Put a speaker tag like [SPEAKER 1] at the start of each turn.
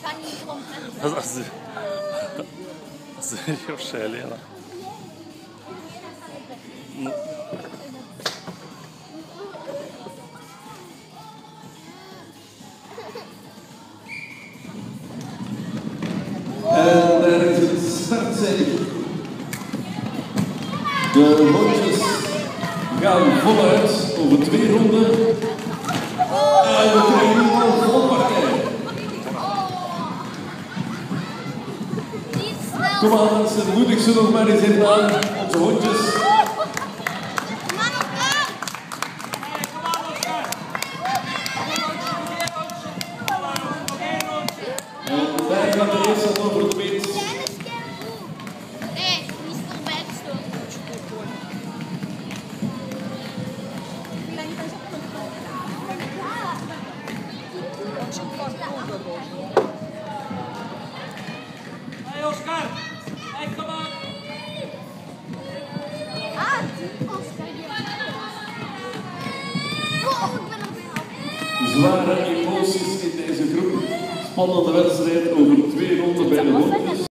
[SPEAKER 1] Serios, Elena.
[SPEAKER 2] En daar is het startsein. De hondjes gaan voluit over 2 ronden. En we krijgen nu al een volpartij. Kom aan mensen, moedig ze nog maar eens in aan, onze hondjes. En daar gaat de eerste over de meet.
[SPEAKER 3] Hey Oscar! Hey, kom aan!
[SPEAKER 2] Zware emoties in deze groep. Spannende wedstrijd over 2 ronden bij de